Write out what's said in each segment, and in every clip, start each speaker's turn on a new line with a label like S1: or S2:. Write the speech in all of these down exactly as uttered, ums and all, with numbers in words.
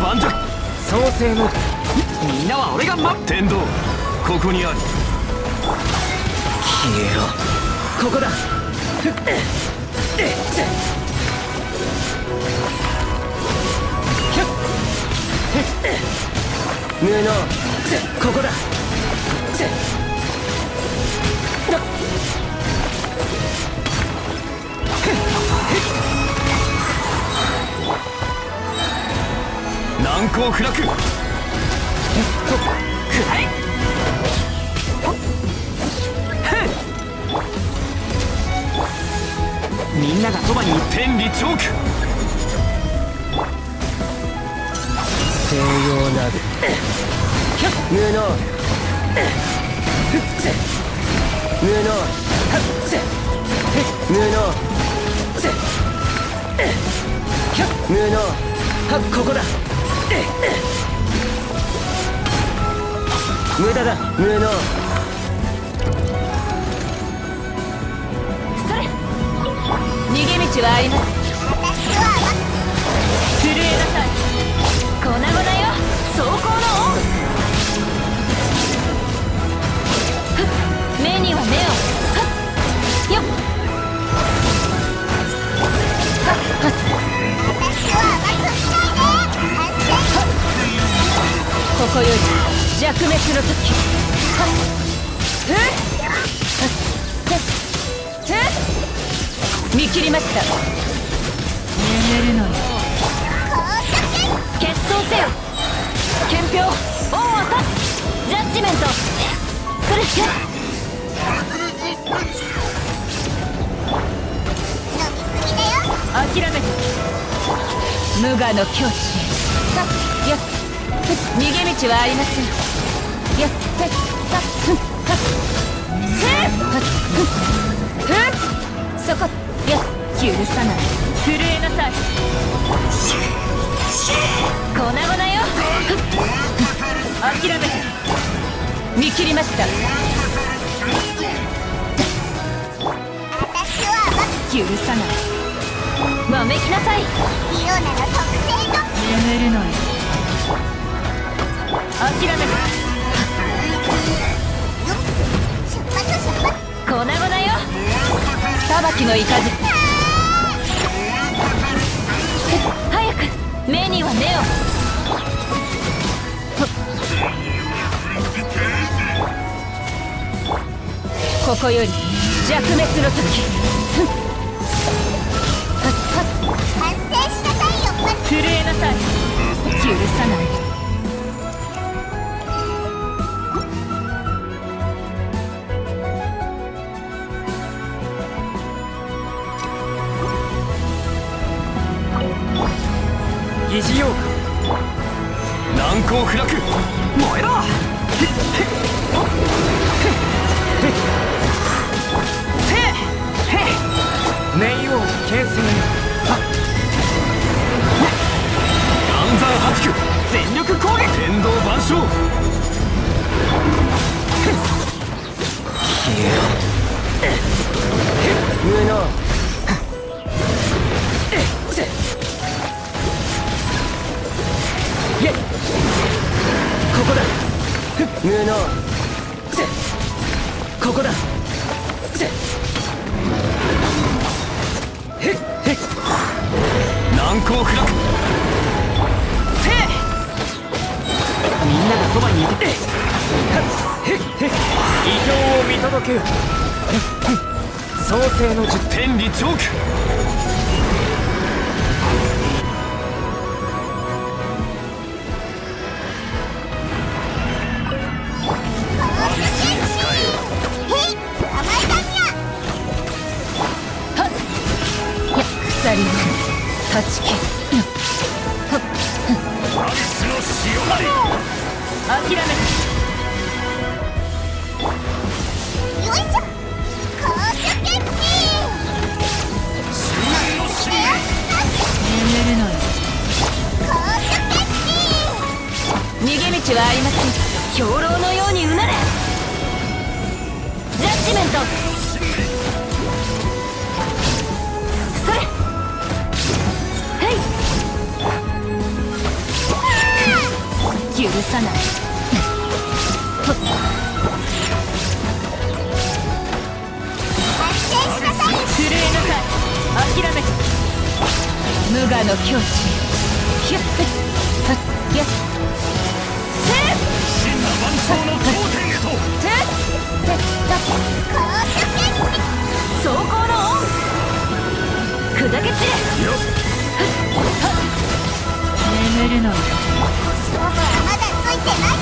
S1: 盤石。創世のみんなは俺が待って天道、ここにある。消えろ。ここだ。無能。ここだ。難攻不落。くらい。みんながそばに天理チョーク。西洋なる無能。無能。無能。無能。はっ、ここだ。無駄だ。無能。
S2: それ。逃げ道はあります。震えなさい。粉々よ、走行の王。目には目を。はっよっ。はっはっ。ここより弱滅の時。はっえっえっ見切りました。眠るのよ。決闘せよ。憲兵王は立つ。ジャッジメント。それや諦めて無我の境地へ。さっやっ逃げ道はありません。やってさっふんはっせーはっふんふんそこや許さない。震えなさい。粉々よ。諦めて見切りました。許さない。わめきなさい。リオナの特性の眠るのよ。諦めて粉々よ。裁きのいかず。早く目には目を。ここより弱滅の時。反省しなさいよ。震えなさい。許さない。
S1: 疑似よう。難攻不落。燃えろ。冥王形成。暗山八九全力攻撃。天道万象。消えろ。無能。ここだ。無能。ここだ。難攻不落。みんながそばにいて異表を見届けよ。創世の術。天理チョーク。
S2: 鎖を断ち切る。
S1: アリスの潮張り。
S2: 諦めてよいしょ。高所決定。
S1: 終焉の使命。
S2: 眠るのよ。高所決定。逃げ道はありません。兵糧のようにうなれ。ジャッジメント。それ。はい。 震えなさい。諦めて。無我の境地。ヒュッフッハッヤッセー
S1: 真羅万象の頂点へと。
S2: テッテッタッ走行の恩砕け散れ。
S1: よっ
S2: 眠るのよ。
S3: 勝負はまだついてない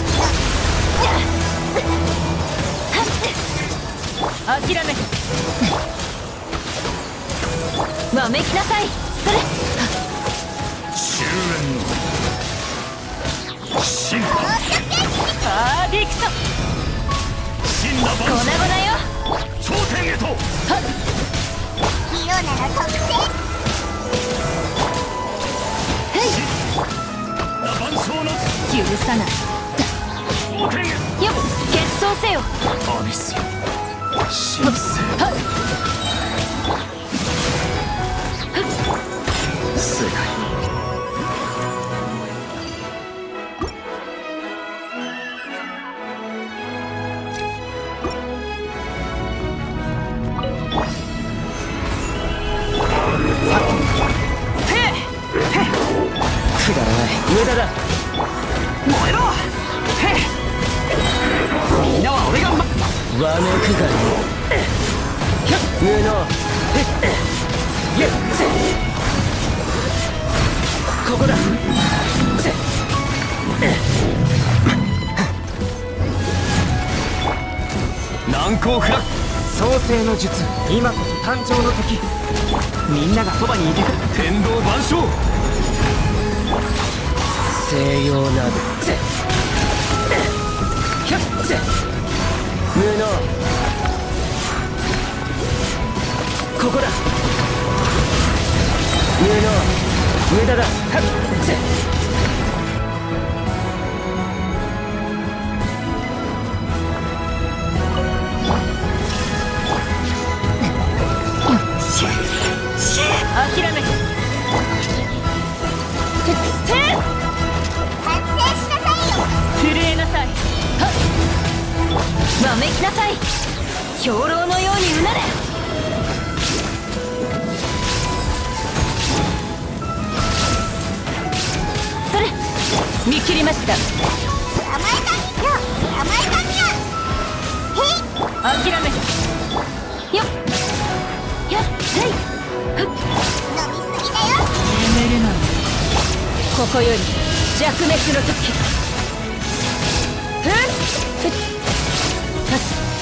S3: から。
S2: 諦めて。わめきなさい。それ
S1: 終焉の真羅
S2: パーディクト。
S1: 真羅
S2: 粉々
S1: 万象
S2: よ。
S1: 頂点へと。
S3: ヒロナの特性。
S1: 真羅万象の
S2: 許さない。
S1: 頂点へ。
S2: よっ決闘せよ。
S1: アビス神聖
S2: はっ
S1: 世界くだらない無駄だ。燃えろ。みんなは俺がまわめくがいい。無能ここだ。難攻不落創世の術。今こそ誕生の時。みんながそばにいてくれ。天道万象西洋など無能ここだ。無能無駄だ。はっ
S2: 諦めて。せー
S3: 反省しなさいよ。
S2: 震えなさい。はっわめきなさい。兵糧のようにうなれ。それ見切りました。
S3: 捕まえたよ。捕まえたにゃ。へい。
S2: 諦めて。よっやっはいふっ
S3: 飲みすぎだよ。
S2: 眠るのよ。ここより弱滅の時。ふっふっはっ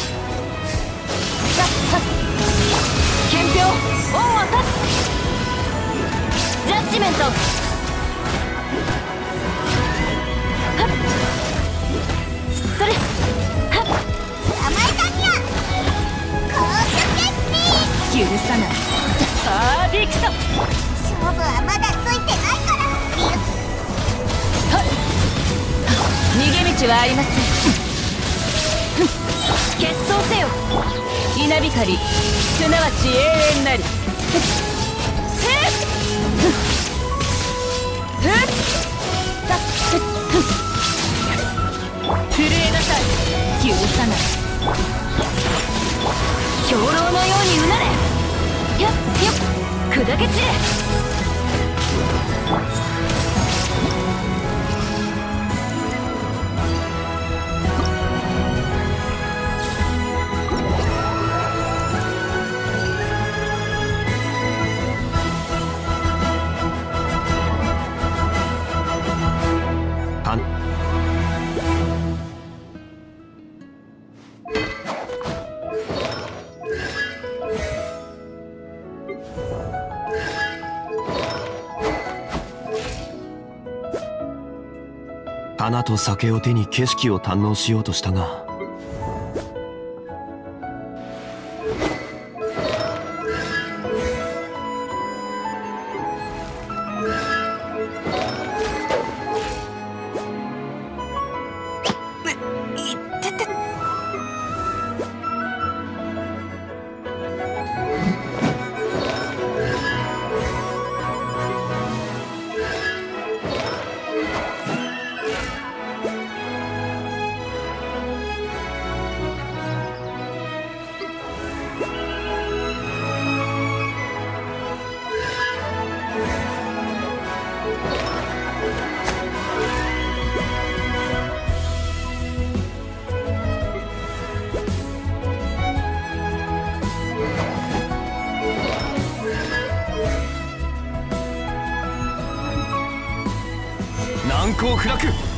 S2: はっはっ憲兵恩は立つ。ジャッジメント。はっそれはっ
S3: 捕まえたにゃ。高速決定。
S2: 許さない。パーディクト。
S3: 勝負はまだついてないから。
S2: はっ逃げ道はありません。ふん決闘せよ。稲光すなわち永遠なり。せっふんふったっふっふん震えなさい。許さない。兵糧のようにうなれ。やっよっ砕け散れ。
S1: あん花と酒を手に景色を堪能しようとしたが、 難攻不落。